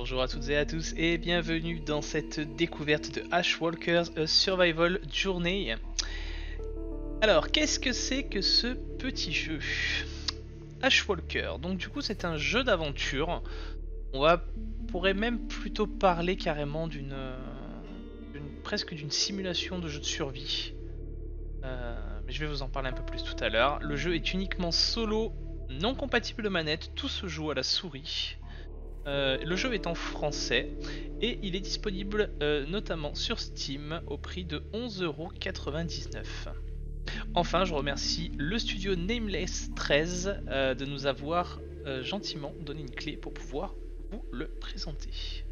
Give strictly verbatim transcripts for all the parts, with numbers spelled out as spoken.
Bonjour à toutes et à tous et bienvenue dans cette découverte de Ashwalkers A Survival Journey. Alors, qu'est-ce que c'est que ce petit jeu Ashwalker? Donc du coup c'est un jeu d'aventure. On va pourrait même plutôt parler carrément d'une presque d'une simulation de jeu de survie. Euh, mais je vais vous en parler un peu plus tout à l'heure. Le jeu est uniquement solo, non compatible de manette, tout se joue à la souris. Euh, le jeu est en français et il est disponible euh, notamment sur Steam au prix de onze euros quatre-vingt-dix-neuf. Enfin, je remercie le studio Nameless treize euh, de nous avoir euh, gentiment donné une clé pour pouvoir vous le présenter.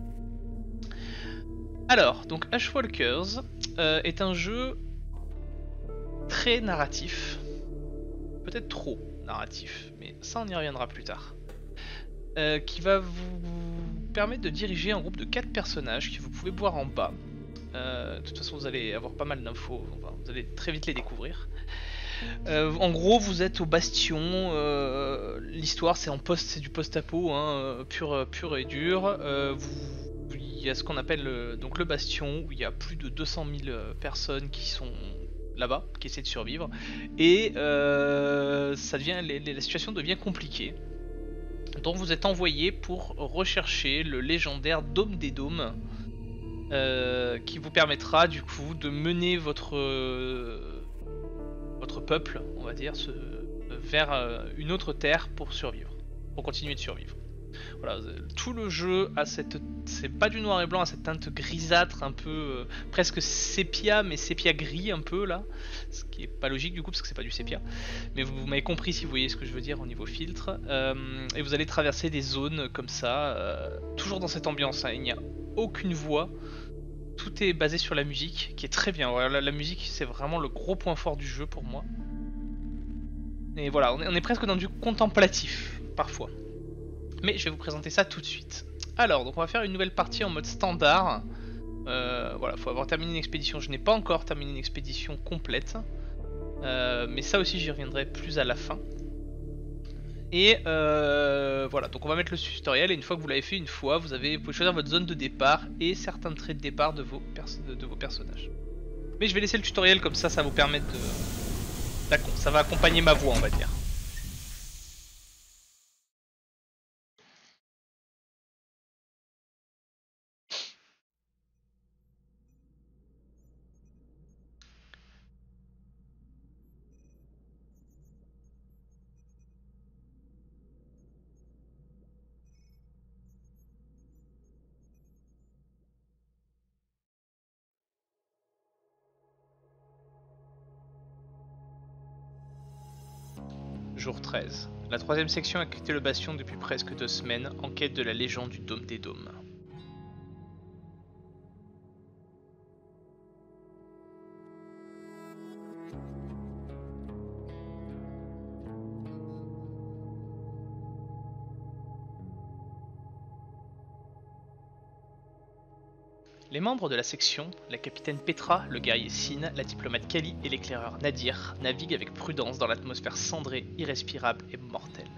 Alors, donc Ashwalkers euh, est un jeu très narratif, peut-être trop narratif, mais ça on y reviendra plus tard. Euh, qui va vous permettre de diriger un groupe de quatre personnages que vous pouvez voir en bas. Euh, de toute façon, vous allez avoir pas mal d'infos, enfin, vous allez très vite les découvrir. Euh, en gros, vous êtes au Bastion. Euh, L'histoire, c'est en post, c'est du post-apo, hein, pur, pur et dur. Euh, vous, il y a ce qu'on appelle le, donc le Bastion, où il y a plus de deux cent mille personnes qui sont là-bas, qui essaient de survivre, et euh, ça devient, les, les, la situation devient compliquée. Donc vous êtes envoyé pour rechercher le légendaire Dôme des Dômes, euh, qui vous permettra du coup de mener votre euh, votre peuple, on va dire, ce, vers euh, une autre terre pour survivre, pour continuer de survivre. Voilà, tout le jeu a cette, c'est pas du noir et blanc, a cette teinte grisâtre, un peu euh, presque sépia, mais sépia gris un peu là, ce qui est pas logique du coup parce que c'est pas du sépia. Mais vous, vous m'avez compris si vous voyez ce que je veux dire au niveau filtre. Euh, et vous allez traverser des zones comme ça, euh, toujours dans cette ambiance. Hein, il n'y a aucune voix, tout est basé sur la musique, qui est très bien. Voilà, la, la musique c'est vraiment le gros point fort du jeu pour moi. Et voilà, on est, on est presque dans du contemplatif parfois. Mais je vais vous présenter ça tout de suite. Alors, donc on va faire une nouvelle partie en mode standard. Euh, voilà, faut avoir terminé une expédition. Je n'ai pas encore terminé une expédition complète. Euh, mais ça aussi j'y reviendrai plus à la fin. Et euh, voilà, donc on va mettre le tutoriel. Et une fois que vous l'avez fait une fois, vous, avez, vous pouvez choisir votre zone de départ et certains traits de départ de vos, de, de vos personnages. Mais je vais laisser le tutoriel comme ça, ça va vous permettre de... D'accord, ça va accompagner ma voix on va dire. Jour treize. La troisième section a quitté le Bastion depuis presque deux semaines en quête de la légende du Dôme des Dômes. Les membres de la section, la capitaine Petra, le guerrier Sin, la diplomate Kali et l'éclaireur Nadir, naviguent avec prudence dans l'atmosphère cendrée, irrespirable et mortelle.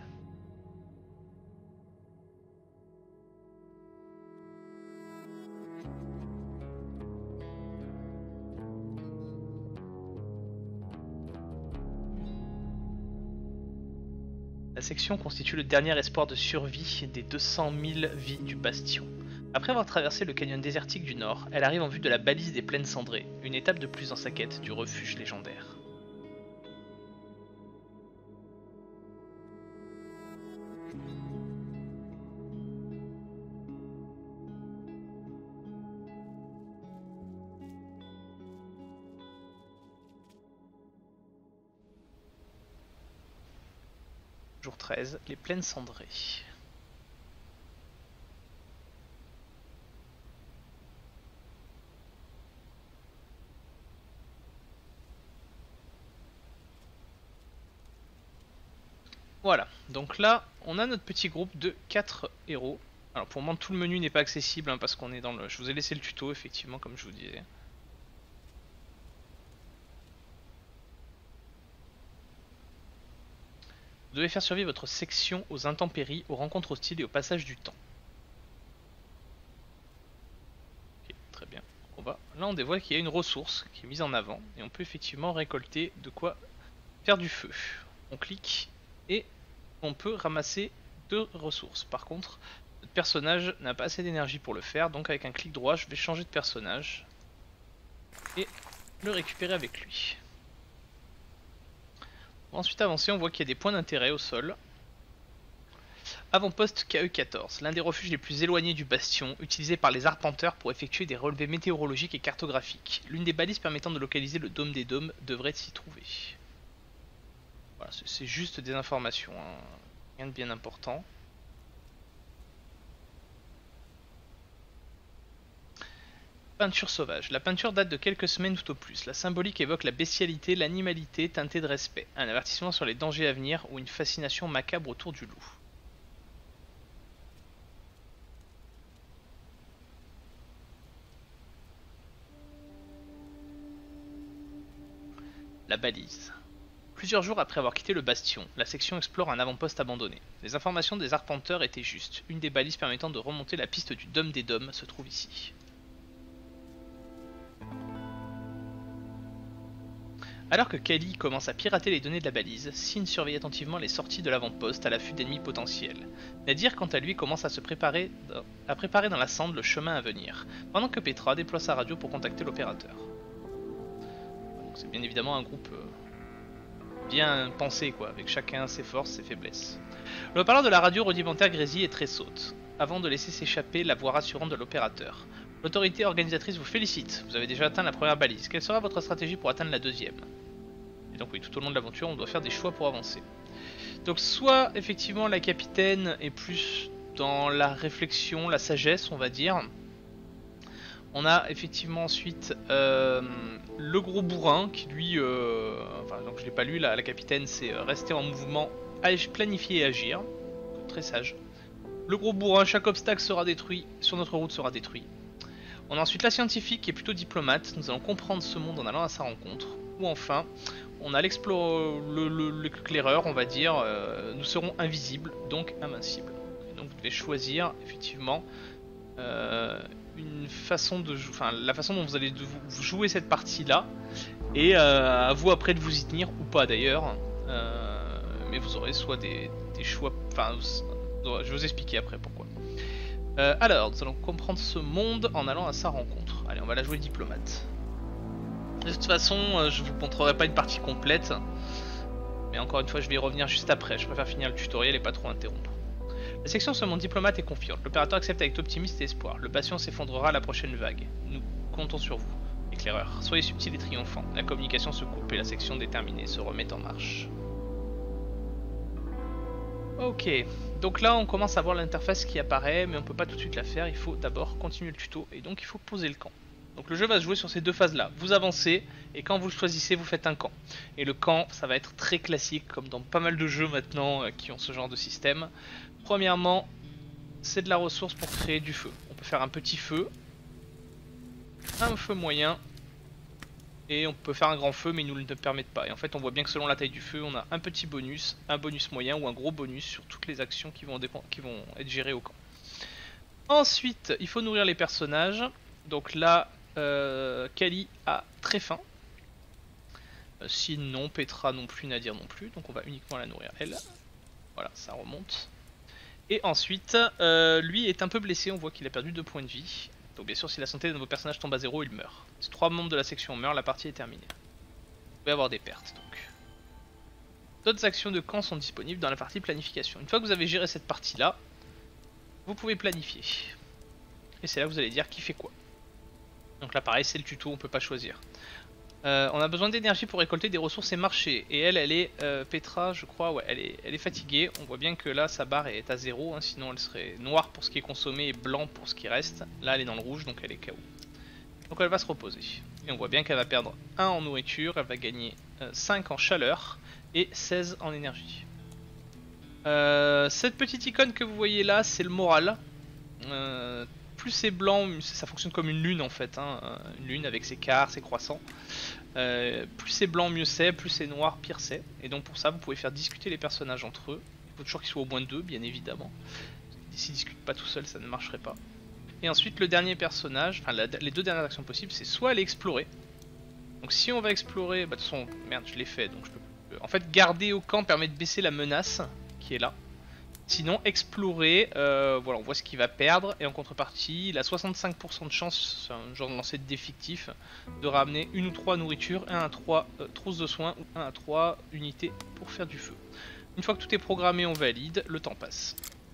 La section constitue le dernier espoir de survie des deux cent mille vies du Bastion. Après avoir traversé le canyon désertique du Nord, elle arrive en vue de la balise des plaines cendrées, une étape de plus dans sa quête du refuge légendaire. Jour treize, les plaines cendrées. Voilà, donc là, on a notre petit groupe de quatre héros. Alors pour le moment, tout le menu n'est pas accessible hein, parce qu'on est dans le... Je vous ai laissé le tuto, effectivement, comme je vous disais. Vous devez faire survivre votre section aux intempéries, aux rencontres hostiles et au passage du temps. voit, là on voit qu'il y a une ressource qui est mise en avant et on peut effectivement récolter de quoi faire du feu. On clique et on peut ramasser deux ressources. Par contre, notre personnage n'a pas assez d'énergie pour le faire, donc avec un clic droit, je vais changer de personnage et le récupérer avec lui. On va ensuite avancer, on voit qu'il y a des points d'intérêt au sol. Avant-poste K E quatorze, l'un des refuges les plus éloignés du bastion, utilisé par les arpenteurs pour effectuer des relevés météorologiques et cartographiques. L'une des balises permettant de localiser le dôme des dômes devrait s'y trouver. Voilà, c'est juste des informations, hein. Rien de bien important. Peinture sauvage. La peinture date de quelques semaines tout au plus. La symbolique évoque la bestialité, l'animalité teintée de respect. Un avertissement sur les dangers à venir ou une fascination macabre autour du loup. La balise. Plusieurs jours après avoir quitté le bastion, la section explore un avant-poste abandonné. Les informations des arpenteurs étaient justes. Une des balises permettant de remonter la piste du dôme des dômes se trouve ici. Alors que Kali commence à pirater les données de la balise, Sin surveille attentivement les sorties de l'avant-poste à l'affût d'ennemis potentiels. Nadir, quant à lui, commence à se préparer à préparer dans la cendre le chemin à venir, pendant que Petra déploie sa radio pour contacter l'opérateur. C'est bien évidemment un groupe euh, bien pensé, quoi, avec chacun ses forces, ses faiblesses. Le haut-parleur de la radio rudimentaire grésille et tressaute, avant de laisser s'échapper la voix rassurante de l'opérateur. L'autorité organisatrice vous félicite, vous avez déjà atteint la première balise. Quelle sera votre stratégie pour atteindre la deuxième? Et donc oui, tout au long de l'aventure, on doit faire des choix pour avancer. Donc soit, effectivement, la capitaine est plus dans la réflexion, la sagesse, on va dire. On a effectivement ensuite euh, le gros bourrin qui lui, euh, enfin donc je l'ai pas lu, la, la capitaine c'est rester en mouvement, planifier et agir, très sage. Le gros bourrin, chaque obstacle sera détruit, sur notre route sera détruit. On a ensuite la scientifique qui est plutôt diplomate, nous allons comprendre ce monde en allant à sa rencontre. Ou enfin, on a l'éclaireur, on va dire, euh, nous serons invisibles, donc invincibles. Et donc vous devez choisir effectivement euh, une façon de jouer, enfin la façon dont vous allez vous jouer cette partie-là, et euh, à vous après de vous y tenir ou pas d'ailleurs. Euh, mais vous aurez soit des, des choix, enfin je vais vous expliquer après pourquoi. Euh, alors, nous allons comprendre ce monde en allant à sa rencontre. Allez, on va la jouer diplomate. De toute façon, euh, je vous montrerai pas une partie complète, mais encore une fois, je vais y revenir juste après. Je préfère finir le tutoriel et pas trop interrompre. La section sur mon diplomate est confiante. L'opérateur accepte avec optimisme et espoir. Le patient s'effondrera à la prochaine vague. Nous comptons sur vous, éclaireur. Soyez subtil et triomphant. La communication se coupe et la section déterminée se remet en marche. Ok, donc là on commence à voir l'interface qui apparaît, mais on peut pas tout de suite la faire, il faut d'abord continuer le tuto, et donc il faut poser le camp. Donc le jeu va se jouer sur ces deux phases là, vous avancez, et quand vous le choisissez, vous faites un camp. Et le camp, ça va être très classique, comme dans pas mal de jeux maintenant euh, qui ont ce genre de système. Premièrement, c'est de la ressource pour créer du feu. On peut faire un petit feu, un feu moyen, et on peut faire un grand feu mais ils nous le permettent pas. Et en fait on voit bien que selon la taille du feu on a un petit bonus, un bonus moyen ou un gros bonus sur toutes les actions qui vont, qui vont être gérées au camp. Ensuite il faut nourrir les personnages. Donc là euh, Kali a très faim. euh, Sinon Petra non plus, Nadir non plus. Donc on va uniquement la nourrir elle. Voilà, ça remonte. Et ensuite euh, lui est un peu blessé, on voit qu'il a perdu deux points de vie. Donc bien sûr si la santé de vos personnages tombe à zéro, il meurt. Si trois membres de la section meurent, la partie est terminée. Vous pouvez avoir des pertes donc. D'autres actions de camp sont disponibles dans la partie planification. Une fois que vous avez géré cette partie là, vous pouvez planifier. Et c'est là que vous allez dire qui fait quoi. Donc là pareil c'est le tuto, on peut pas choisir. Euh, on a besoin d'énergie pour récolter des ressources et marcher. Et elle, elle est, euh, Petra je crois, ouais, elle est, elle est fatiguée. On voit bien que là sa barre est à zéro, hein, sinon elle serait noire pour ce qui est consommé et blanc pour ce qui reste. Là elle est dans le rouge donc elle est K O. Donc elle va se reposer. Et on voit bien qu'elle va perdre un en nourriture, elle va gagner euh, cinq en chaleur et seize en énergie. Euh, cette petite icône que vous voyez là, c'est le moral. Euh, plus c'est blanc, ça fonctionne comme une lune en fait, hein, une lune avec ses quarts, ses croissants. Euh, plus c'est blanc, mieux c'est, plus c'est noir, pire c'est. Et donc pour ça, vous pouvez faire discuter les personnages entre eux. Il faut toujours qu'ils soient au moins deux, bien évidemment. S'ils discutent pas tout seuls, ça ne marcherait pas. Et ensuite le dernier personnage, enfin la, les deux dernières actions possibles, c'est soit aller explorer. Donc si on va explorer, bah de toute façon, merde je l'ai fait, donc je peux... En fait garder au camp permet de baisser la menace qui est là. Sinon explorer, euh, voilà on voit ce qu'il va perdre, et en contrepartie il a soixante-cinq pour cent de chance, c'est un genre de lancer de dés fictif, de ramener une ou trois nourritures, un à trois euh, trousses de soins, ou un à trois unités pour faire du feu. Une fois que tout est programmé on valide, le temps passe.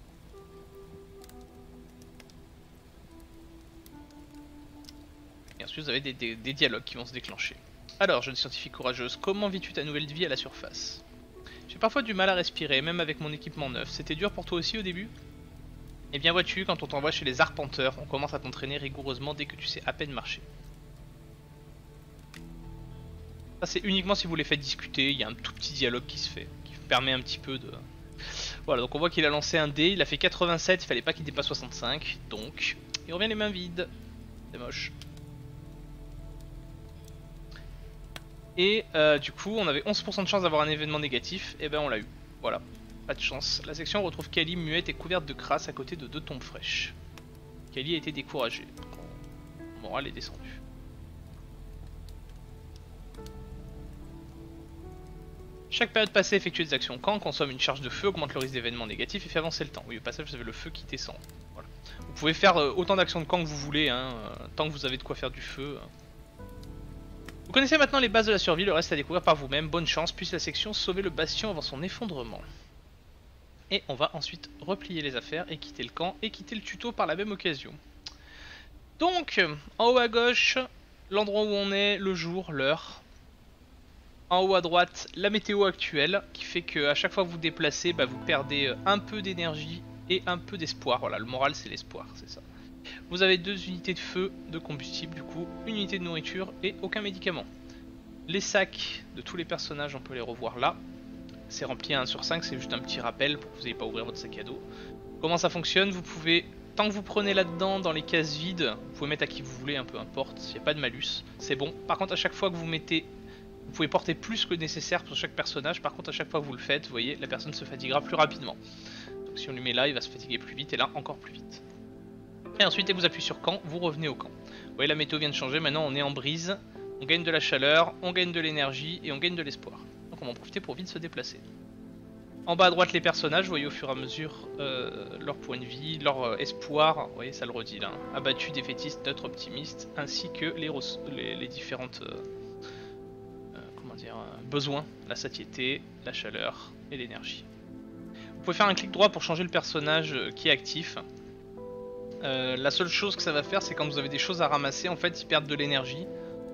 Et ensuite vous avez des, des, des dialogues qui vont se déclencher. Alors jeune scientifique courageuse, comment vis-tu ta nouvelle vie à la surface? J'ai parfois du mal à respirer, même avec mon équipement neuf. C'était dur pour toi aussi au début? Eh bien vois-tu, quand on t'envoie chez les arpenteurs, on commence à t'entraîner rigoureusement dès que tu sais à peine marcher. Ça c'est uniquement si vous les faites discuter, il y a un tout petit dialogue qui se fait, qui permet un petit peu de... Voilà, donc on voit qu'il a lancé un dé, il a fait quatre-vingt-sept, il fallait pas qu'il dépasse soixante-cinq, donc il revient les mains vides. C'est moche. Et euh, du coup on avait onze pour cent de chance d'avoir un événement négatif, et ben on l'a eu. Voilà, pas de chance. La section retrouve Kali muette et couverte de crasse à côté de deux tombes fraîches. Kali a été découragée. Mon moral est descendu. Chaque période passée effectuer des actions camp consomme une charge de feu, augmente le risque d'événements négatifs et fait avancer le temps. Oui, au passage vous avez le feu qui descend. Voilà. Vous pouvez faire euh, autant d'actions de camp que vous voulez, hein, euh, tant que vous avez de quoi faire du feu. Hein. Vous connaissez maintenant les bases de la survie, le reste à découvrir par vous-même. Bonne chance, puisse la section sauver le bastion avant son effondrement. Et on va ensuite replier les affaires et quitter le camp et quitter le tuto par la même occasion. Donc, en haut à gauche, l'endroit où on est, le jour, l'heure. En haut à droite, la météo actuelle qui fait que à chaque fois que vous déplacez, bah, vous perdez un peu d'énergie et un peu d'espoir. Voilà, le moral c'est l'espoir, c'est ça. Vous avez deux unités de feu, de combustible du coup, une unité de nourriture et aucun médicament. Les sacs de tous les personnages, on peut les revoir là. C'est rempli à un sur cinq, c'est juste un petit rappel pour que vous n'ayez pas à ouvrir votre sac à dos. Comment ça fonctionne? Vous pouvez, tant que vous prenez là-dedans, dans les cases vides, vous pouvez mettre à qui vous voulez, un peu importe, il n'y a pas de malus, c'est bon. Par contre à chaque fois que vous mettez, vous pouvez porter plus que nécessaire pour chaque personnage, par contre à chaque fois que vous le faites, vous voyez, la personne se fatiguera plus rapidement. Donc si on lui met là, il va se fatiguer plus vite et là encore plus vite. Et ensuite, dès que vous appuyez sur camp, vous revenez au camp. Vous voyez, la météo vient de changer, maintenant on est en brise, on gagne de la chaleur, on gagne de l'énergie et on gagne de l'espoir. Donc on va en profiter pour vite se déplacer. En bas à droite, les personnages, vous voyez au fur et à mesure euh, leur point de vie, leur euh, espoir, vous voyez, ça le redit là. Abattu, défaitiste, neutre, optimiste, ainsi que les, les, les différentes euh, euh, comment dire, euh, besoins, la satiété, la chaleur et l'énergie. Vous pouvez faire un clic droit pour changer le personnage qui est actif. Euh, la seule chose que ça va faire, c'est quand vous avez des choses à ramasser, en fait, ils perdent de l'énergie.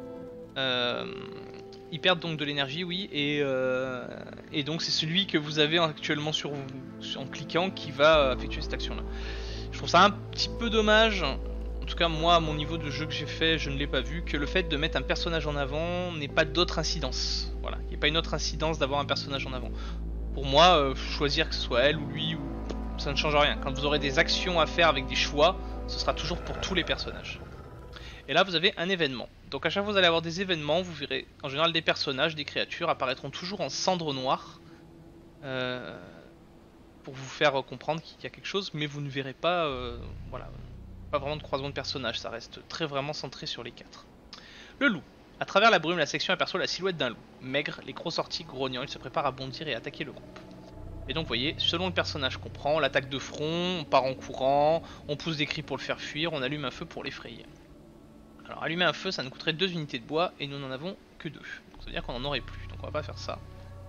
Euh, ils perdent donc de l'énergie, oui, et, euh, et donc c'est celui que vous avez actuellement sur vous, en cliquant, qui va effectuer cette action-là. Je trouve ça un petit peu dommage, en tout cas moi, à mon niveau de jeu que j'ai fait, je ne l'ai pas vu, que le fait de mettre un personnage en avant n'ait pas d'autre incidence. Voilà, il n'y a pas une autre incidence d'avoir un personnage en avant. Pour moi, euh, choisir que ce soit elle ou lui, ou... ça ne change rien. Quand vous aurez des actions à faire avec des choix, ce sera toujours pour tous les personnages. Et là vous avez un événement. Donc à chaque fois que vous allez avoir des événements, vous verrez en général des personnages, des créatures apparaîtront toujours en cendre noire. Euh, pour vous faire comprendre qu'il y a quelque chose, mais vous ne verrez pas, euh, voilà, pas vraiment de croisement de personnages, ça reste très vraiment centré sur les quatre. Le loup. À travers la brume, la section aperçoit la silhouette d'un loup. Maigre, les crocs sortis, grognant, il se prépare à bondir et à attaquer le groupe. Et donc vous voyez, selon le personnage qu'on prend, on l'attaque de front, on part en courant, on pousse des cris pour le faire fuir, on allume un feu pour l'effrayer. Alors allumer un feu, ça nous coûterait deux unités de bois et nous n'en avons que deux. Donc ça veut dire qu'on en aurait plus, donc on va pas faire ça.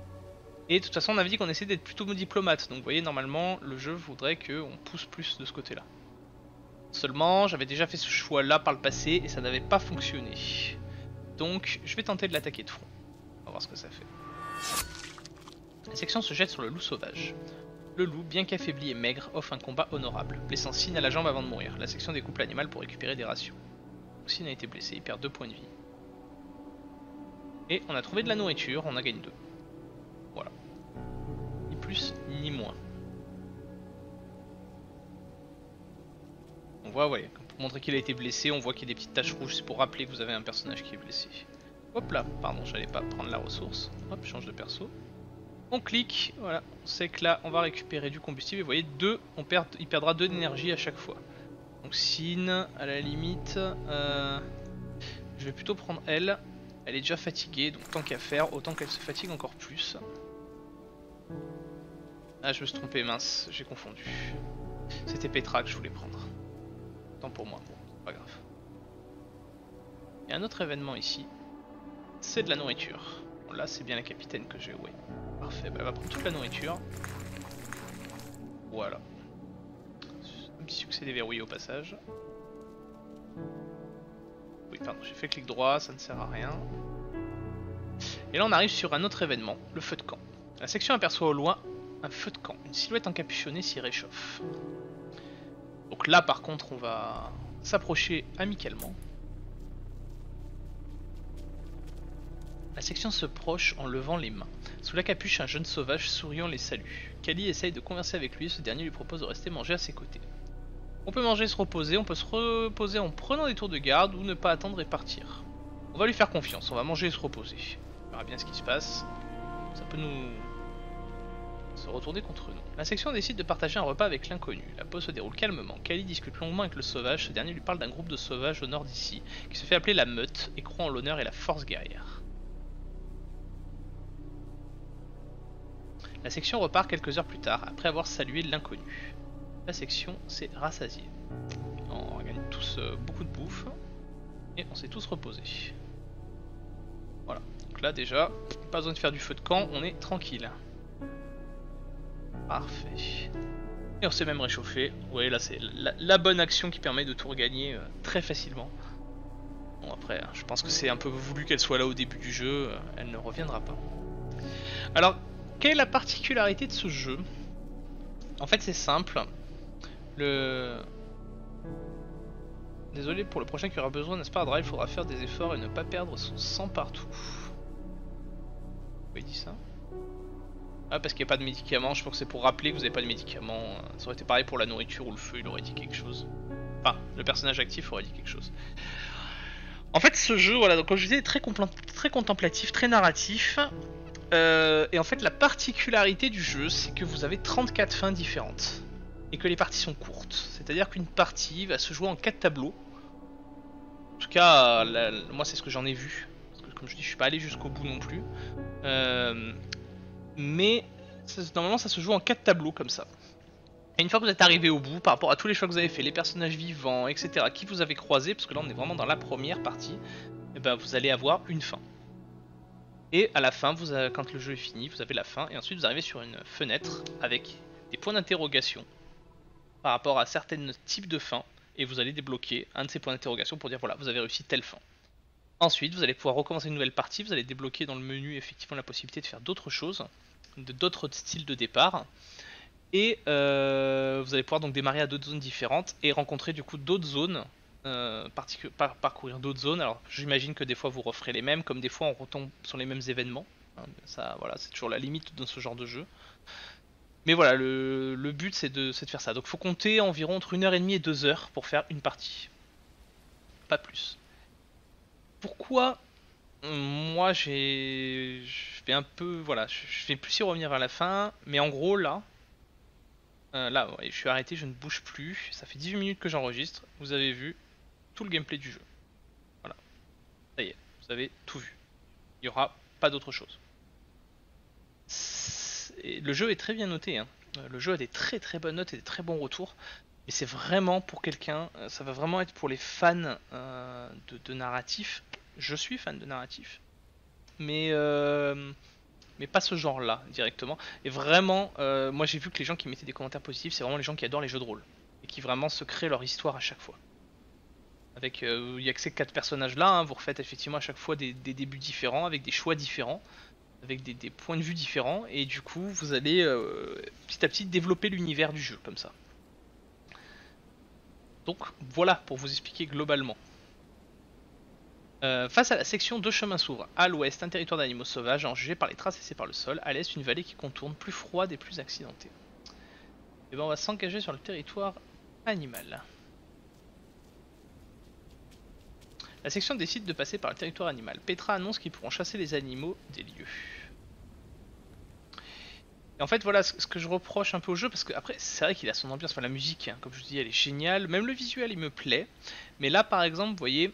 Et de toute façon on avait dit qu'on essayait d'être plutôt diplomate, donc vous voyez normalement le jeu voudrait qu'on pousse plus de ce côté là. Seulement j'avais déjà fait ce choix là par le passé et ça n'avait pas fonctionné. Donc je vais tenter de l'attaquer de front. On va voir ce que ça fait. La section se jette sur le loup sauvage. Le loup, bien qu'affaibli et maigre, offre un combat honorable, blessant Sin à la jambe avant de mourir. La section découpe l'animal pour récupérer des rations. Sin a été blessé, il perd deux points de vie. Et on a trouvé de la nourriture, on a gagné deux. Voilà. Ni plus, ni moins. On voit, ouais, pour montrer qu'il a été blessé, on voit qu'il y a des petites taches rouges, c'est pour rappeler que vous avez un personnage qui est blessé. Hop là, pardon, j'allais pas prendre la ressource. Hop, change de perso. On clique, voilà, on sait que là on va récupérer du combustible et vous voyez deux, on perd, il perdra deux d'énergie à chaque fois. Donc Donc Sin, à la limite, euh, je vais plutôt prendre elle. Elle est déjà fatiguée, donc tant qu'à faire, autant qu'elle se fatigue encore plus. Ah, je me suis trompé, mince, j'ai confondu. C'était Petra que je voulais prendre. Tant pour moi, bon, pas grave. Il y a un autre événement ici. C'est de la nourriture. Bon, là, c'est bien la capitaine que j'ai, ouais. Parfait, bah, elle va prendre toute la nourriture. Voilà. Un petit succès déverrouillé au passage. Oui, pardon, j'ai fait clic droit, ça ne sert à rien. Et là, on arrive sur un autre événement, le feu de camp. La section aperçoit au loin un feu de camp. Une silhouette encapuchonnée s'y réchauffe. Donc là, par contre, on va s'approcher amicalement. La section se proche en levant les mains. Sous la capuche, un jeune sauvage souriant les salue. Kali essaye de converser avec lui, ce dernier lui propose de rester manger à ses côtés. On peut manger et se reposer, on peut se reposer en prenant des tours de garde ou ne pas attendre et partir. On va lui faire confiance, on va manger et se reposer. On verra bien ce qui se passe. Ça peut nous se retourner contre nous. La section décide de partager un repas avec l'inconnu. La pause se déroule calmement. Kali discute longuement avec le sauvage, ce dernier lui parle d'un groupe de sauvages au nord d'ici, qui se fait appeler la Meute et croit en l'honneur et la force guerrière. La section repart quelques heures plus tard, après avoir salué l'inconnu. La section s'est rassasiée. On gagne tous euh, beaucoup de bouffe. Et on s'est tous reposés. Voilà. Donc là déjà, pas besoin de faire du feu de camp, on est tranquille. Parfait. Et on s'est même réchauffé. Vous voyez là c'est la, la bonne action qui permet de tout regagner euh, très facilement. Bon après, je pense que c'est un peu voulu qu'elle soit là au début du jeu, euh, elle ne reviendra pas. Alors, quelle est la particularité de ce jeu? En fait c'est simple. Le... Désolé pour le prochain qui aura besoin d'un Spare Drive, il faudra faire des efforts et ne pas perdre son sang partout. Pourquoi il dit ça? Ah parce qu'il n'y a pas de médicaments, je pense que c'est pour rappeler que vous n'avez pas de médicaments. Ça aurait été pareil pour la nourriture ou le feu, il aurait dit quelque chose. Enfin, le personnage actif aurait dit quelque chose. En fait ce jeu, voilà, donc comme je disais, est très, très contemplatif, très narratif. Euh, et en fait la particularité du jeu, c'est que vous avez trente-quatre fins différentes. Et que les parties sont courtes. C'est-à-dire qu'une partie va se jouer en quatre tableaux. En tout cas, la, la, moi c'est ce que j'en ai vu. Parce que comme je dis, je suis pas allé jusqu'au bout non plus. Euh, mais ça, normalement ça se joue en quatre tableaux comme ça. Et une fois que vous êtes arrivé au bout, par rapport à tous les choix que vous avez fait, les personnages vivants, et cetera, qui vous avez croisé, parce que là on est vraiment dans la première partie, et ben vous allez avoir une fin. Et à la fin, vous avez, quand le jeu est fini, vous avez la fin, et ensuite vous arrivez sur une fenêtre avec des points d'interrogation par rapport à certains types de fins, et vous allez débloquer un de ces points d'interrogation pour dire voilà, vous avez réussi telle fin. Ensuite, vous allez pouvoir recommencer une nouvelle partie, vous allez débloquer dans le menu effectivement la possibilité de faire d'autres choses, de d'autres styles de départ, et euh, vous allez pouvoir donc démarrer à d'autres zones différentes et rencontrer du coup d'autres zones, euh, par parcourir d'autres zones. Alors j'imagine que des fois vous referez les mêmes, comme des fois on retombe sur les mêmes événements. Hein, ça, voilà, c'est toujours la limite dans ce genre de jeu. Mais voilà, le, le but c'est de, de faire ça. Donc faut compter environ entre une heure et demie et deux heures pour faire une partie. Pas plus. Pourquoi moi j'ai... Je vais un peu... Voilà, je vais plus y revenir vers la fin. Mais en gros là... Euh, là, ouais, je suis arrêté, je ne bouge plus. Ça fait dix-huit minutes que j'enregistre. Vous avez vu tout le gameplay du jeu. Voilà. Ça y est, vous avez tout vu. Il n'y aura pas d'autre chose. Le jeu est très bien noté, hein. Le jeu a des très très bonnes notes et des très bons retours. Mais c'est vraiment pour quelqu'un, ça va vraiment être pour les fans euh, de, de narratif. Je suis fan de narratif. Mais, euh, mais pas ce genre-là directement. Et vraiment, euh, moi j'ai vu que les gens qui mettaient des commentaires positifs, c'est vraiment les gens qui adorent les jeux de rôle. Et qui vraiment se créent leur histoire à chaque fois. Avec, euh, il n'y a que ces quatre personnages-là, hein, vous refaites effectivement à chaque fois des, des débuts différents, avec des choix différents. Avec des, des points de vue différents, et du coup vous allez euh, petit à petit développer l'univers du jeu comme ça. Donc voilà pour vous expliquer globalement. Euh, face à la section, deux chemins s'ouvrent. À l'ouest, un territoire d'animaux sauvages enjugé par les traces laissées par le sol. À l'est, une vallée qui contourne, plus froide et plus accidentée. Et ben on va s'engager sur le territoire animal. La section décide de passer par le territoire animal. Petra annonce qu'ils pourront chasser les animaux des lieux. Et en fait, voilà ce, ce que je reproche un peu au jeu, parce que après, c'est vrai qu'il a son ambiance, enfin la musique, hein, comme je vous dis, elle est géniale, même le visuel, il me plaît. Mais là, par exemple, vous voyez,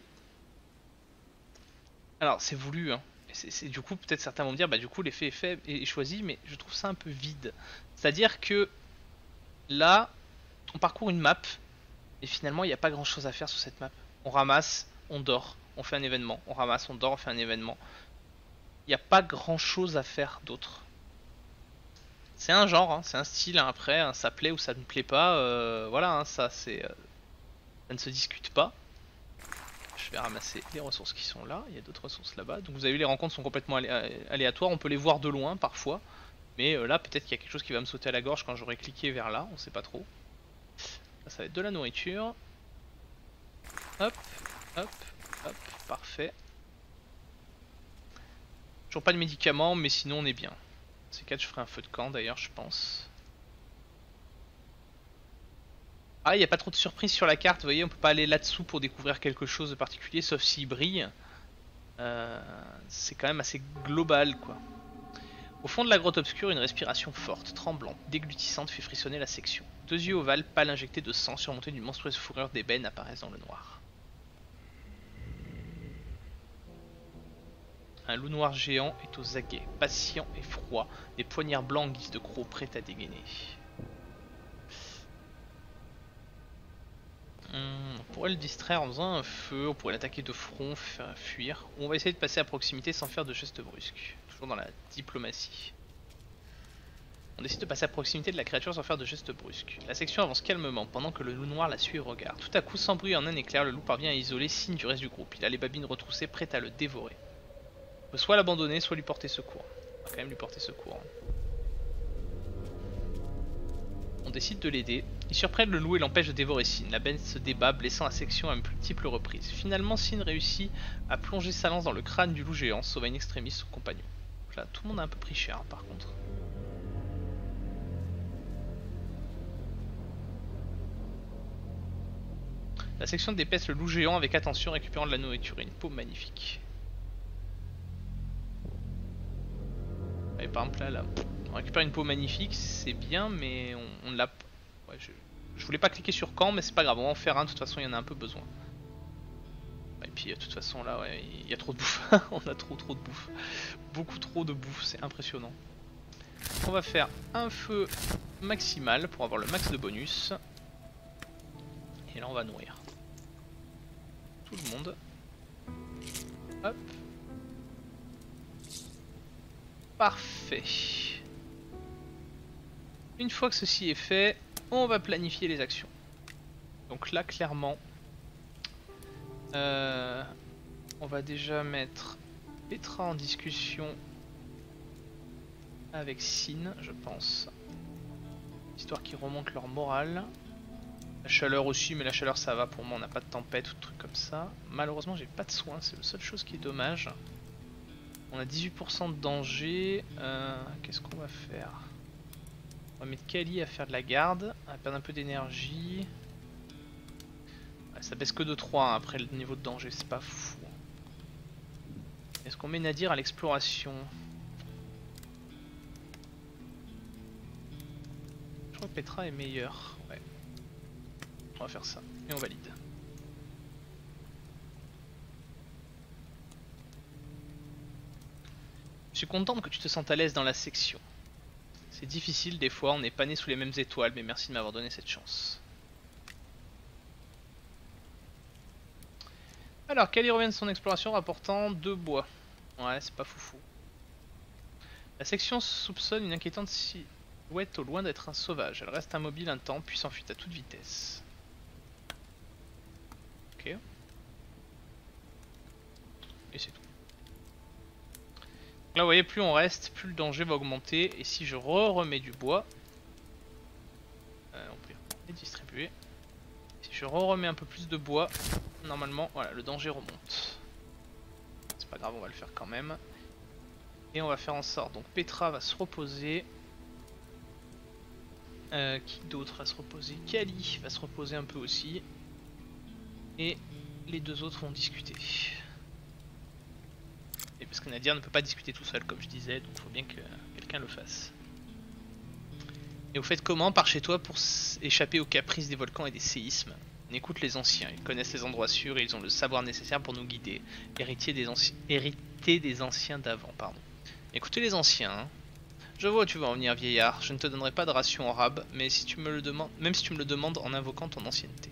alors c'est voulu, hein. C'est, c'est- du coup, peut-être certains vont me dire, bah du coup, l'effet est fait et choisi, mais je trouve ça un peu vide. C'est-à-dire que là, on parcourt une map, et finalement, il n'y a pas grand-chose à faire sur cette map. On ramasse, on dort, on fait un événement, on ramasse, on dort, on fait un événement. Il n'y a pas grand-chose à faire d'autre. C'est un genre, hein, c'est un style, hein, après, hein, ça plaît ou ça ne plaît pas, euh, voilà, hein, ça c'est, euh, ça ne se discute pas. Je vais ramasser les ressources qui sont là, il y a d'autres ressources là-bas. Donc vous avez vu, les rencontres sont complètement alé aléatoires, on peut les voir de loin parfois. Mais euh, là, peut-être qu'il y a quelque chose qui va me sauter à la gorge quand j'aurai cliqué vers là, on sait pas trop. Là, ça va être de la nourriture. Hop, hop, hop, parfait. Toujours pas de médicaments, mais sinon on est bien. Ces quatre, je ferai un feu de camp d'ailleurs, je pense. Ah, il n'y a pas trop de surprises sur la carte, vous voyez, on peut pas aller là-dessous pour découvrir quelque chose de particulier, sauf s'il brille. Euh, c'est quand même assez global, quoi. Au fond de la grotte obscure, une respiration forte, tremblante, déglutissante fait frissonner la section. Deux yeux ovales, pâles injectés de sang, surmontés d'une monstrueuse fourrure d'ébène, apparaissent dans le noir. Un loup noir géant est aux aguets, patient et froid, des poignards blancs en guise de crocs prêts à dégainer. Hum, on pourrait le distraire en faisant un feu, on pourrait l'attaquer de front, faire fuir, ou on va essayer de passer à proximité sans faire de gestes brusques. Toujours dans la diplomatie. On décide de passer à proximité de la créature sans faire de gestes brusques. La section avance calmement pendant que le loup noir la suit au regard. Tout à coup, sans bruit en un éclair, le loup parvient à isoler Signe du reste du groupe. Il a les babines retroussées prêtes à le dévorer. On peut soit l'abandonner, soit lui porter secours. On va quand même lui porter secours. On décide de l'aider. Ils surprennent le loup et l'empêchent de dévorer Sin. La bête se débat, blessant la section à multiples reprises. Finalement, Sin réussit à plonger sa lance dans le crâne du loup géant, sauvant in extremis son compagnon. Donc là, tout le monde a un peu pris cher, hein, par contre. La section dépaisse le loup géant avec attention, récupérant de la nourriture et une peau magnifique. Et par exemple là, là, on récupère une peau magnifique, c'est bien, mais on, on l'a. Ouais, je, je voulais pas cliquer sur camp, mais c'est pas grave, on va en faire un. De toute façon, il y en a un peu besoin. Et puis de toute façon là, ouais, il y a trop de bouffe. On a trop trop de bouffe, beaucoup trop de bouffe, c'est impressionnant. On va faire un feu maximal pour avoir le max de bonus. Et là, on va nourrir tout le monde. Hop. Parfait. Une fois que ceci est fait, on va planifier les actions. Donc là, clairement, euh, on va déjà mettre Petra en discussion avec Sin, je pense. Histoire qu'ils remontent leur morale. La chaleur aussi, mais la chaleur ça va pour moi, on n'a pas de tempête ou de trucs comme ça. Malheureusement, j'ai pas de soins, c'est la seule chose qui est dommage. On a dix-huit pour cent de danger. Euh, Qu'est-ce qu'on va faire? On va mettre Kali à faire de la garde. On va perdre un peu d'énergie. Ouais, ça baisse que de trois hein, après le niveau de danger, c'est pas fou. Est-ce qu'on met Nadir à l'exploration? Je crois que Petra est meilleure. Ouais. On va faire ça. Et on valide. Je suis contente que tu te sentes à l'aise dans la section. C'est difficile des fois, on n'est pas né sous les mêmes étoiles, mais merci de m'avoir donné cette chance. Alors, Kali revient de son exploration rapportant deux bois. Ouais, c'est pas foufou. La section soupçonne une inquiétante silhouette au loin d'être un sauvage. Elle reste immobile un temps, puis s'enfuit à toute vitesse. Ok. Et c'est tout. Là, vous voyez, plus on reste, plus le danger va augmenter. Et si je re-remets du bois, euh, on peut les distribuer. Si je re-remets un peu plus de bois, normalement, voilà, le danger remonte. C'est pas grave, on va le faire quand même. Et on va faire en sorte. Donc Petra va se reposer. Euh, qui d'autre va se reposer? Kali va se reposer un peu aussi. Et les deux autres vont discuter. Et parce que Nadir ne peut pas discuter tout seul comme je disais, donc il faut bien que quelqu'un le fasse. Et vous faites comment par chez toi pour échapper aux caprices des volcans et des séismes? On écoute les anciens, ils connaissent les endroits sûrs et ils ont le savoir nécessaire pour nous guider. Héritier des anciens, hérité des anciens d'avant, pardon. Écoutez les anciens. Hein. Je vois où tu vas en venir, vieillard. Je ne te donnerai pas de ration arabe, mais si tu me le demandes, même si tu me le demandes en invoquant ton ancienneté.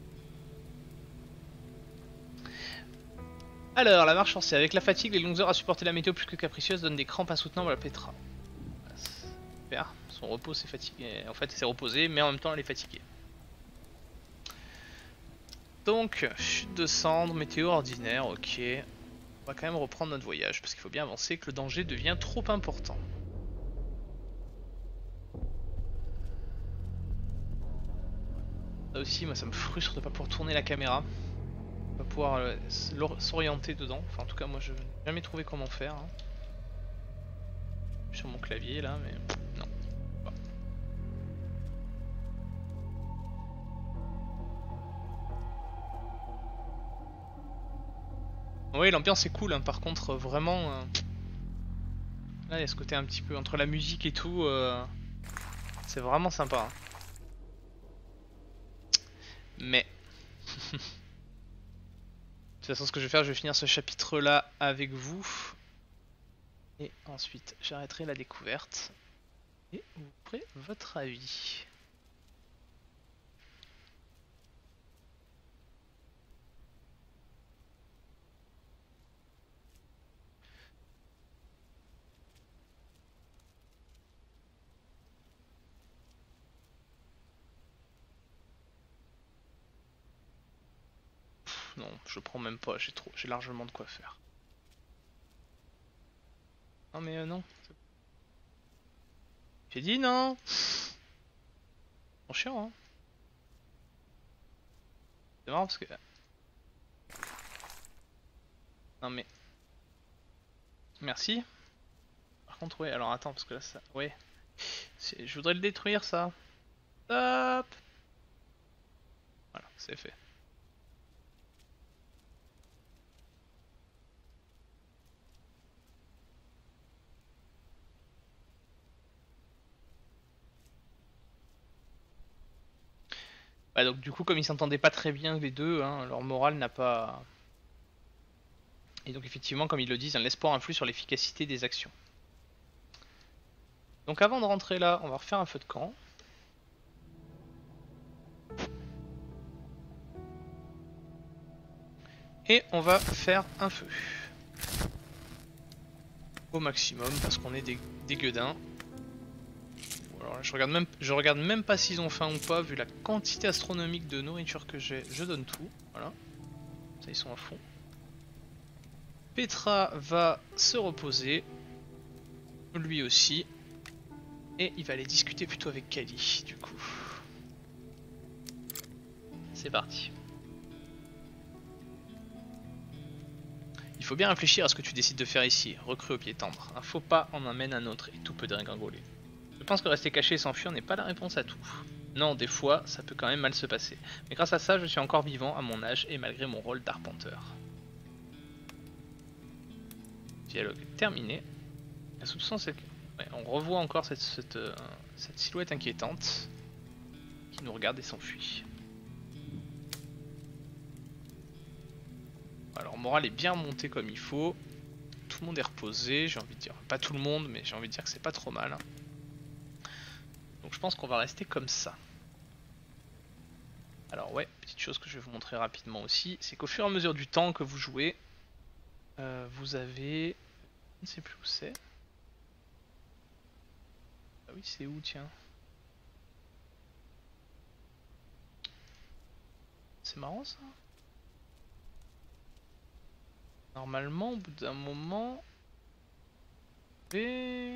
Alors, la marche forcée. Avec la fatigue, les longues heures à supporter la météo plus que capricieuse donnent des crampes insoutenables à Petra. Super. Son repos, c'est fatigué. En fait, c'est reposé, mais en même temps, elle est fatiguée. Donc, chute de cendres, météo ordinaire, ok. On va quand même reprendre notre voyage, parce qu'il faut bien avancer que le danger devient trop important. Ça aussi, moi ça me frustre de pas pouvoir tourner la caméra. Pas pouvoir euh, s'orienter dedans. Enfin en tout cas moi je n'ai jamais trouvé comment faire. Hein. Sur mon clavier là, mais non. Bon. Oui, l'ambiance est cool, hein. Par contre, vraiment, euh... là il y a ce côté un petit peu entre la musique et tout, euh... c'est vraiment sympa. Hein. Mais, de toute façon, ce que je vais faire, je vais finir ce chapitre-là avec vous, et ensuite j'arrêterai la découverte et vous ferez votre avis. Non, je prends même pas, j'ai trop, j'ai largement de quoi faire. Non mais euh, non. J'ai dit non. C'est chiant hein. C'est marrant parce que... Non mais... Merci. Par contre ouais, alors attends parce que là ça... Ouais. Je voudrais le détruire ça. Hop. Voilà, c'est fait. Bah donc du coup comme ils s'entendaient pas très bien les deux, hein, leur morale n'a pas... Et donc effectivement comme ils le disent, hein, l'espoir influe sur l'efficacité des actions. Donc avant de rentrer là, on va refaire un feu de camp. Et on va faire un feu. Au maximum parce qu'on est des, des gueudins. Alors là, je regarde même, je regarde même pas s'ils ont faim ou pas, vu la quantité astronomique de nourriture que j'ai, je donne tout. Voilà. Ça ils sont à fond. Petra va se reposer. Lui aussi. Et il va aller discuter plutôt avec Kali, du coup. C'est parti. Il faut bien réfléchir à ce que tu décides de faire ici, recrue au pied tendre. Un faux pas en amène un autre et tout peut dégringoler. Je pense que rester caché et s'enfuir n'est pas la réponse à tout. Non, des fois, ça peut quand même mal se passer. Mais grâce à ça, je suis encore vivant à mon âge et malgré mon rôle d'arpenteur. Dialogue terminé. La soupçon, c'est que... Ouais, on revoit encore cette, cette, euh, cette silhouette inquiétante qui nous regarde et s'enfuit. Alors, morale est bien montée comme il faut. Tout le monde est reposé, j'ai envie de dire. Pas tout le monde, mais j'ai envie de dire que c'est pas trop mal. Donc je pense qu'on va rester comme ça. Alors ouais, petite chose que je vais vous montrer rapidement aussi, c'est qu'au fur et à mesure du temps que vous jouez, euh, vous avez... Je ne sais plus où c'est. Ah oui, c'est où, tiens. C'est marrant ça. Normalement, au bout d'un moment... Et...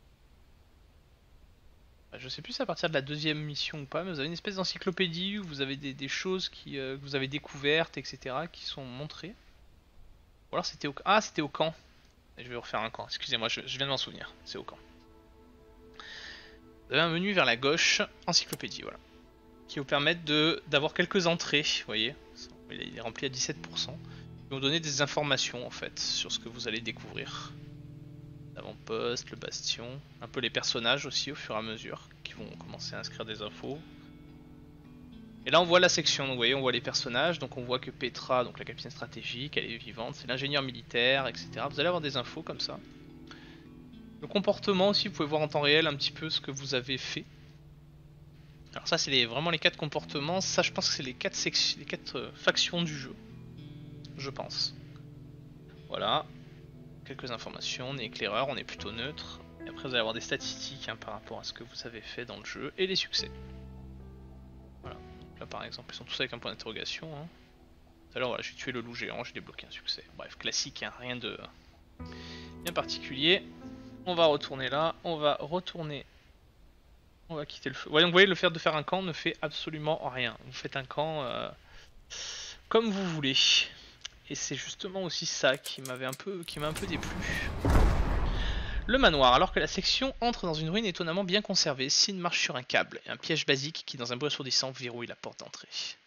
Je sais plus à partir de la deuxième mission ou pas, mais vous avez une espèce d'encyclopédie où vous avez des, des choses qui, euh, que vous avez découvertes, et cetera qui sont montrées. Ou alors c'était au... Ah, c'était au camp. Je vais refaire un camp, excusez-moi, je, je viens de m'en souvenir. C'est au camp. Vous avez un menu vers la gauche, encyclopédie, voilà. Qui vous permettent d'avoir quelques entrées, vous voyez. Il est rempli à dix-sept pour cent. Qui vont vous donner des informations en fait sur ce que vous allez découvrir. L'avant-poste, le bastion, un peu les personnages aussi au fur et à mesure qui vont commencer à inscrire des infos. Et là on voit la section, donc vous voyez on voit les personnages, donc on voit que Petra, donc la capitaine stratégique, elle est vivante, c'est l'ingénieur militaire, et cetera. Vous allez avoir des infos comme ça. Le comportement aussi, vous pouvez voir en temps réel un petit peu ce que vous avez fait. Alors ça c'est les, vraiment les quatre comportements, ça je pense que c'est les quatre, sections, les quatre euh, factions du jeu, je pense. Voilà, quelques informations, on est éclaireur, on est plutôt neutre. Et après vous allez avoir des statistiques hein, par rapport à ce que vous avez fait dans le jeu et les succès. Voilà, donc là par exemple ils sont tous avec un point d'interrogation. Hein. Tout à l'heure voilà, j'ai tué le loup géant, j'ai débloqué un succès. Bref, classique, hein, rien de bien particulier. On va retourner là, on va retourner, on va quitter le feu. Ouais, donc vous voyez le fait de faire un camp ne fait absolument rien. Vous faites un camp euh, comme vous voulez. Et c'est justement aussi ça qui m'avait un peu, qui m'a un peu déplu. Le manoir, alors que la section entre dans une ruine étonnamment bien conservée, Sin marche sur un câble et un piège basique qui dans un bruit assourdissant verrouille la porte d'entrée.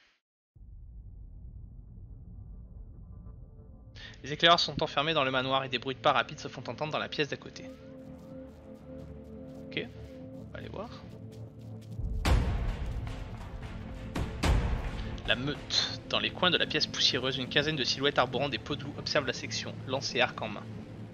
Les éclaireurs sont enfermés dans le manoir et des bruits de pas rapides se font entendre dans la pièce d'à côté. Ok, on va aller voir. La meute. Dans les coins de la pièce poussiéreuse, une quinzaine de silhouettes arborant des peaux de loup observent la section, lance et arc en main.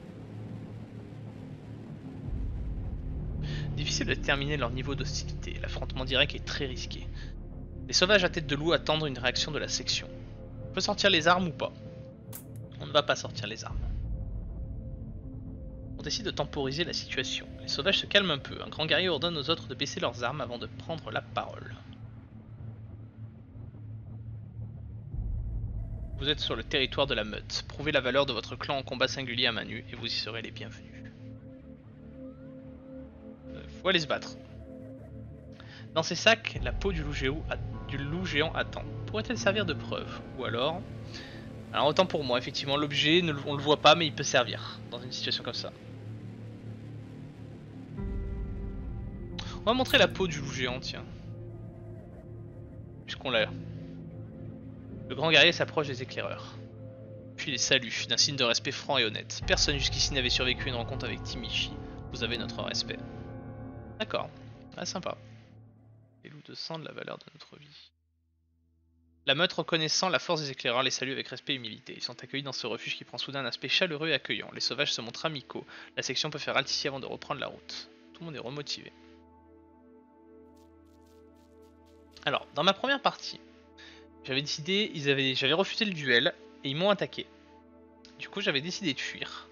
Difficile de déterminer leur niveau d'hostilité, l'affrontement direct est très risqué. Les sauvages à tête de loup attendent une réaction de la section. On peut sortir les armes ou pas? On ne va pas sortir les armes. On décide de temporiser la situation. Les sauvages se calment un peu. Un grand guerrier ordonne aux autres de baisser leurs armes avant de prendre la parole. Vous êtes sur le territoire de la meute. Prouvez la valeur de votre clan en combat singulier à main nue et vous y serez les bienvenus. Euh, faut aller se battre. Dans ces sacs, la peau du loup géant, du loup géant attend. Pourrait-elle servir de preuve? Ou alors... Alors autant pour moi, effectivement, l'objet, on le voit pas, mais il peut servir dans une situation comme ça. On va montrer la peau du loup géant, tiens. Puisqu'on l'a. Le grand guerrier s'approche des éclaireurs. Puis les salue, d'un signe de respect franc et honnête. Personne jusqu'ici n'avait survécu à une rencontre avec Timishi. Vous avez notre respect. D'accord. Ah, sympa. Les loups de sang de la valeur de notre vie. La meute, reconnaissant la force des éclaireurs, les salue avec respect et humilité. Ils sont accueillis dans ce refuge qui prend soudain un aspect chaleureux et accueillant. Les sauvages se montrent amicaux. La section peut faire halte ici avant de reprendre la route. Tout le monde est remotivé. Alors, dans ma première partie, j'avais décidé, ils avaient, j'avais refusé le duel et ils m'ont attaqué. Du coup, j'avais décidé de fuir.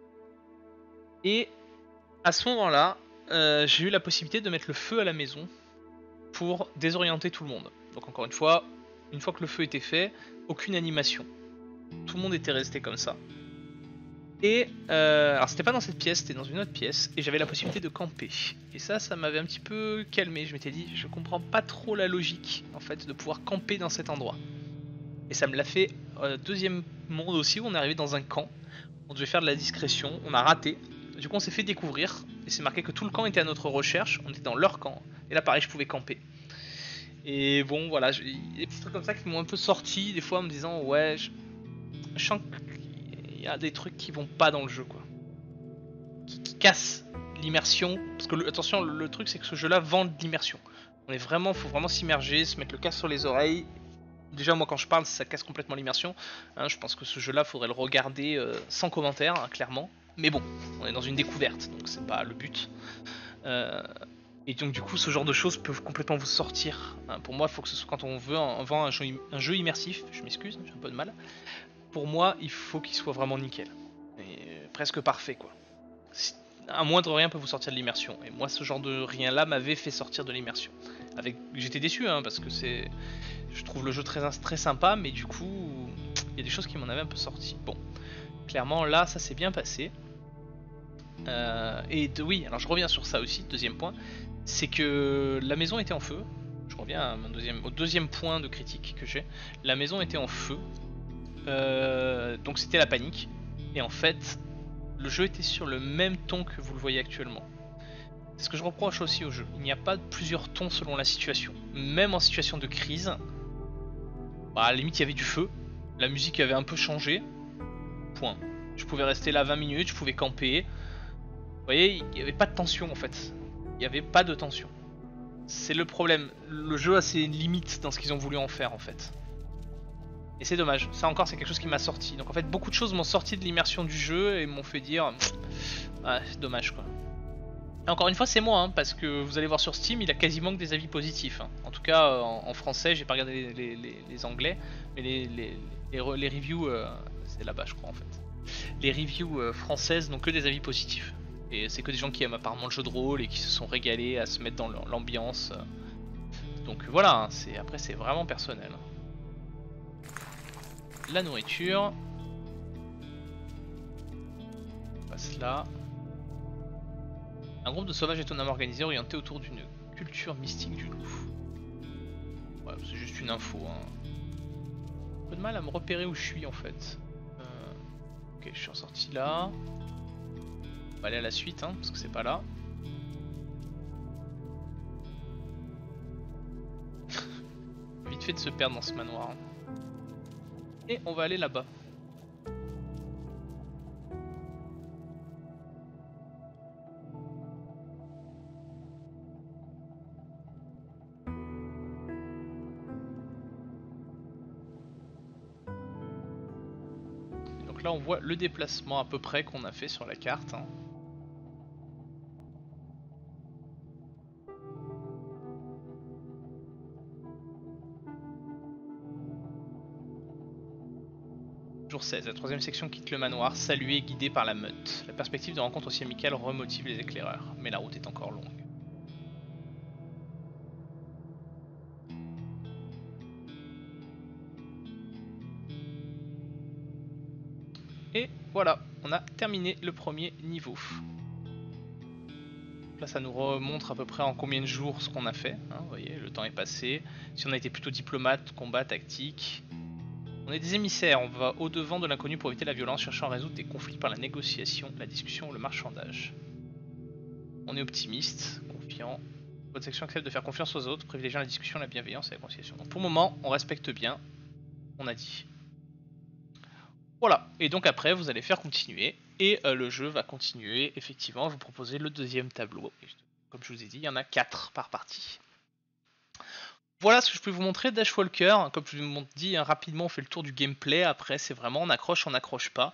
Et à ce moment-là, euh, j'ai eu la possibilité de mettre le feu à la maison pour désorienter tout le monde. Donc encore une fois, une fois que le feu était fait, aucune animation. Tout le monde était resté comme ça. Et euh, alors c'était pas dans cette pièce, c'était dans une autre pièce, et j'avais la possibilité de camper. Et ça, ça m'avait un petit peu calmé. Je m'étais dit, je comprends pas trop la logique en fait de pouvoir camper dans cet endroit. Et ça me l'a fait euh, deuxième monde aussi où on est arrivé dans un camp. On devait faire de la discrétion, on a raté. Du coup on s'est fait découvrir et c'est marqué que tout le camp était à notre recherche. On était dans leur camp et là pareil je pouvais camper. Et bon voilà, il y a des petits trucs comme ça qui m'ont un peu sorti des fois en me disant ouais, je, je sens qu'il y a des trucs qui vont pas dans le jeu quoi, qui, qui cassent l'immersion. Parce que le, attention, le, le truc c'est que ce jeu-là vend de l'immersion. On est vraiment, faut vraiment s'immerger, se mettre le casque sur les oreilles. Déjà moi quand je parle ça casse complètement l'immersion. Hein, je pense que ce jeu-là faudrait le regarder euh, sans commentaire hein, clairement. Mais bon, on est dans une découverte donc c'est pas le but. Euh, Et donc du coup ce genre de choses peuvent complètement vous sortir. Hein, pour moi il faut que ce soit quand on veut on vend un jeu, un jeu immersif, je m'excuse, j'ai un peu de mal. Pour moi il faut qu'il soit vraiment nickel. Et presque parfait quoi. Si, un moindre rien peut vous sortir de l'immersion. Et moi ce genre de rien là m'avait fait sortir de l'immersion. Avec, j'étais déçu hein, parce que c'est, je trouve le jeu très, très sympa, mais du coup il y a des choses qui m'en avaient un peu sorti. Bon, clairement là ça s'est bien passé. Euh, et de, oui, alors je reviens sur ça aussi, deuxième point, c'est que la maison était en feu. Je reviens à mon deuxième, au deuxième point de critique que j'ai. La maison était en feu, euh, donc c'était la panique. Et en fait, le jeu était sur le même ton que vous le voyez actuellement. C'est ce que je reproche aussi au jeu. Il n'y a pas plusieurs tons selon la situation. Même en situation de crise, bah, à la limite il y avait du feu, la musique avait un peu changé. Point. Je pouvais rester là vingt minutes, je pouvais camper. voyez, il n'y avait pas de tension en fait. Il n'y avait pas de tension. C'est le problème. Le jeu a ses limites dans ce qu'ils ont voulu en faire en fait. Et c'est dommage. Ça encore, c'est quelque chose qui m'a sorti. Donc en fait, beaucoup de choses m'ont sorti de l'immersion du jeu et m'ont fait dire... Ah, c'est dommage quoi. Et encore une fois, c'est moi, hein, parce que vous allez voir sur Steam, il a quasiment que des avis positifs. Hein. En tout cas, en, en français, j'ai pas regardé les, les, les, les anglais, mais les, les, les, les reviews, euh, c'est là-bas je crois en fait. Les reviews euh, françaises n'ont que des avis positifs. Et c'est que des gens qui aiment apparemment le jeu de rôle et qui se sont régalés à se mettre dans l'ambiance. Donc voilà, hein, c'est après c'est vraiment personnel. La nourriture. On passe là. Un groupe de sauvages étonnamment organisé orienté autour d'une culture mystique du loup. Ouais, c'est juste une info. Hein. Un peu de mal à me repérer où je suis en fait. Euh... Ok, je suis ressorti là. On va aller à la suite, hein, parce que c'est pas là. Vite fait de se perdre dans ce manoir. Hein. Et on va aller là-bas. Donc là on voit le déplacement à peu près qu'on a fait sur la carte. Hein. Jour seize, la troisième section quitte le manoir, saluée et guidée par la meute. La perspective de rencontre aussi amicale remotive les éclaireurs, mais la route est encore longue. Et voilà, on a terminé le premier niveau. Là ça nous remontre à peu près en combien de jours ce qu'on a fait, hein, vous voyez, le temps est passé. Si on a été plutôt diplomate, combat, tactique... On est des émissaires, on va au-devant de l'inconnu pour éviter la violence, cherchant à résoudre des conflits par la négociation, la discussion ou le marchandage. On est optimiste, confiant. Votre section accepte de faire confiance aux autres, privilégiant la discussion, la bienveillance et la conciliation. Donc pour le moment, on respecte bien, on a dit. Voilà, et donc après vous allez faire continuer, et euh, le jeu va continuer effectivement à vous proposer le deuxième tableau. Et comme je vous ai dit, il y en a quatre par partie. Voilà ce que je peux vous montrer d'Ashwalker. Comme je vous ai dit, hein, rapidement on fait le tour du gameplay. Après c'est vraiment on accroche, on n'accroche pas.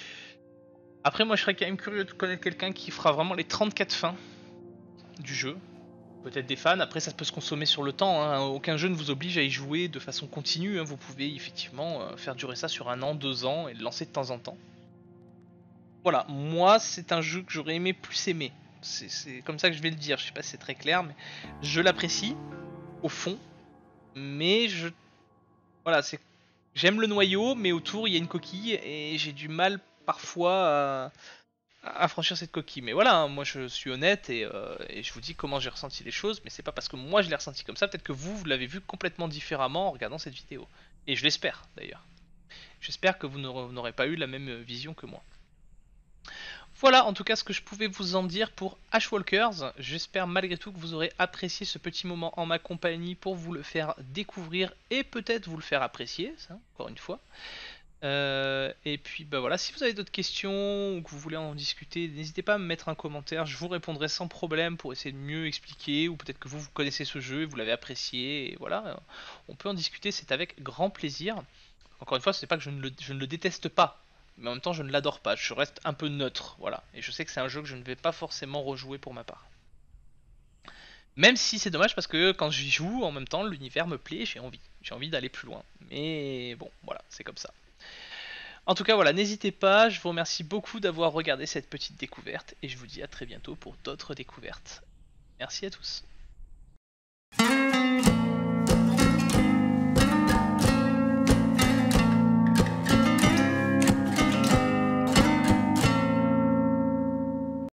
Après moi je serais quand même curieux de connaître quelqu'un qui fera vraiment les trente-quatre fins du jeu. Peut-être des fans, après ça peut se consommer sur le temps. Hein. Aucun jeu ne vous oblige à y jouer de façon continue. Hein. Vous pouvez effectivement euh, faire durer ça sur un an, deux ans et le lancer de temps en temps. Voilà, moi c'est un jeu que j'aurais aimé plus aimer. C'est comme ça que je vais le dire. Je sais pas si c'est très clair, mais je l'apprécie au fond. Mais je... Voilà, c'est... J'aime le noyau, mais autour il y a une coquille et j'ai du mal parfois à, à franchir cette coquille. Mais voilà, hein, moi je suis honnête et, euh, et je vous dis comment j'ai ressenti les choses, mais c'est pas parce que moi je l'ai ressenti comme ça, peut-être que vous, vous l'avez vu complètement différemment en regardant cette vidéo. Et je l'espère d'ailleurs. J'espère que vous n'aurez pas eu la même vision que moi. Voilà en tout cas ce que je pouvais vous en dire pour Ashwalkers. J'espère malgré tout que vous aurez apprécié ce petit moment en ma compagnie pour vous le faire découvrir et peut-être vous le faire apprécier, ça, encore une fois. Euh, et puis bah voilà, si vous avez d'autres questions ou que vous voulez en discuter, n'hésitez pas à me mettre un commentaire, je vous répondrai sans problème pour essayer de mieux expliquer, ou peut-être que vous, vous connaissez ce jeu et vous l'avez apprécié, et voilà, on peut en discuter, c'est avec grand plaisir. Encore une fois, c'est pas que je ne, le, je ne le déteste pas, mais en même temps je ne l'adore pas, je reste un peu neutre, voilà. Et je sais que c'est un jeu que je ne vais pas forcément rejouer pour ma part. Même si c'est dommage parce que quand j'y joue, en même temps l'univers me plaît, j'ai envie. J'ai envie d'aller plus loin. Mais bon, voilà, c'est comme ça. En tout cas voilà, n'hésitez pas, je vous remercie beaucoup d'avoir regardé cette petite découverte. Et je vous dis à très bientôt pour d'autres découvertes. Merci à tous.